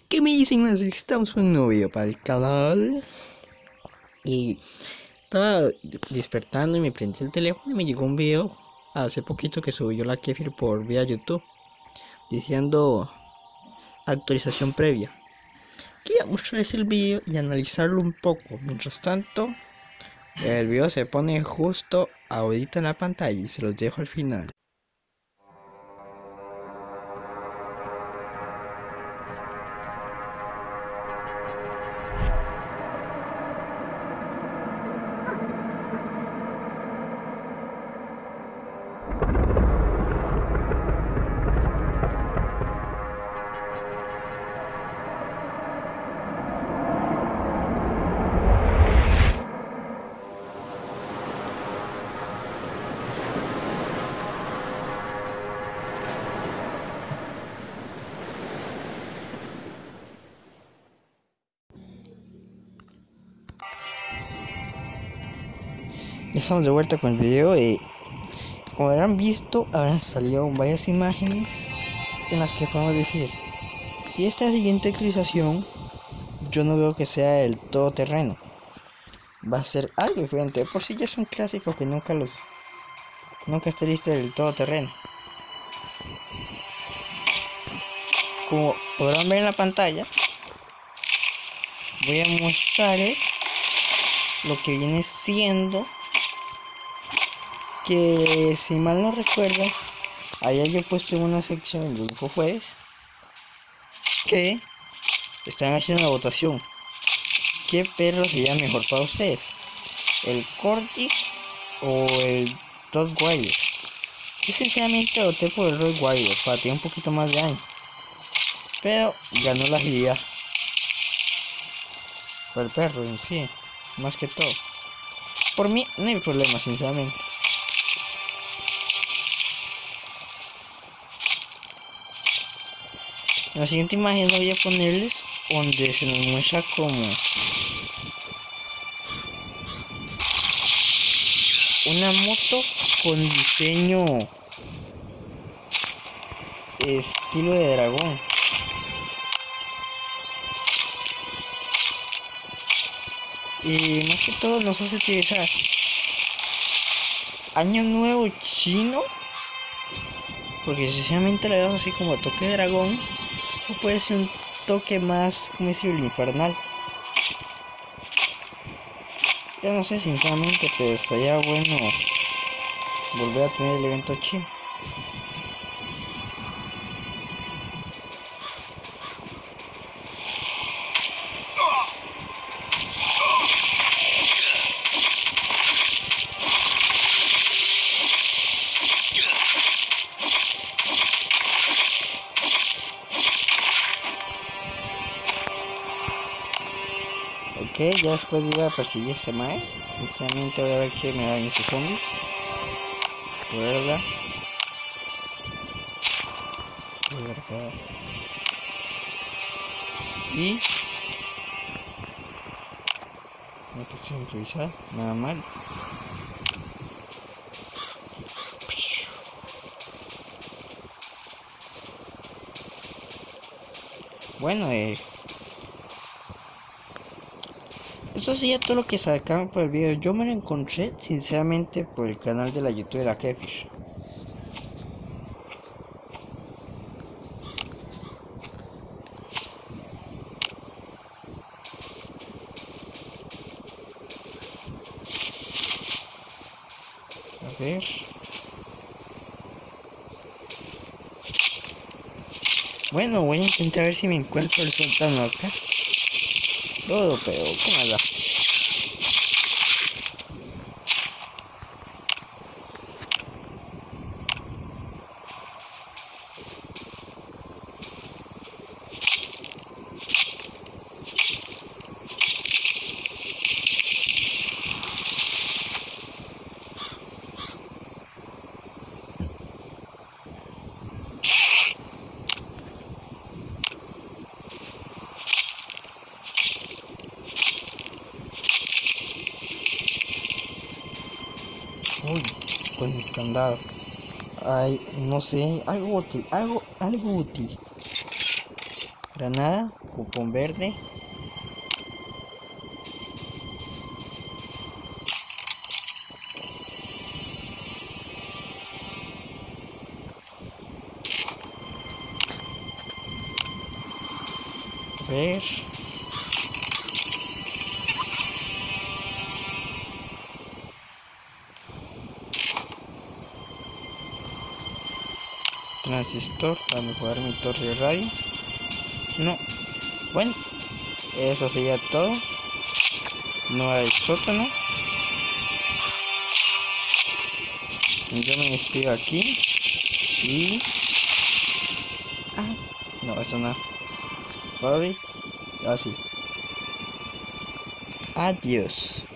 ¿Qué me dicen más? Estamos con un nuevo video para el canal. Y estaba despertando y me prendí el teléfono y me llegó un video hace poquito que subió la Kefir por vía YouTube diciendo actualización previa. Quería mostrarles el video y analizarlo un poco. Mientras tanto, el video se pone justo ahorita en la pantalla y se los dejo al final. Ya estamos de vuelta con el video y como habrán visto, habrán salido varias imágenes en las que podemos decir, si esta siguiente actualización yo no veo que sea el todoterreno, va a ser algo diferente. Por si ya es un clásico que nunca está listo el todoterreno. Como podrán ver en la pantalla, voy a mostrarles lo que viene siendo, que si mal no recuerdo, allá yo he puesto en una sección de InfoJueves que están haciendo una votación. ¿Qué perro sería mejor para ustedes? ¿El Corgi o el Rottweiler? Yo sinceramente opté por el Rottweiler para tener un poquito más de daño, pero ganó la agilidad por el perro en sí, más que todo. Por mí no hay problema, sinceramente. En la siguiente imagen voy a ponerles donde se nos muestra como una moto con diseño estilo de dragón. Y más que todo nos hace utilizar Año Nuevo Chino, porque sencillamente le das así como toque de dragón, o puede ser un toque más, como decirlo, infernal. Ya no sé sinceramente, pero estaría bueno volver a tener el evento chino. Ok, ya después de ir a perseguir ese mae, sinceramente voy a ver qué me dan esos zombies. Recuerda. Y no quise improvisar, nada mal. Bueno, eso sería todo lo que sacaron por el video. Yo me lo encontré sinceramente por el canal de la YouTube de la Kefir. A ver. Bueno, voy a intentar ver si me encuentro el sótano acá. Todo, pero ¿cómo va? Uy, con el candado. Ay, no sé, algo útil, algo útil. Granada, cupón verde. Ver. Transistor para mejorar mi torre de radio. No. Bueno, eso sería todo. No hay sótano. Yo me despido aquí. Y... ah, no, eso no. Sorry. Así. Adiós.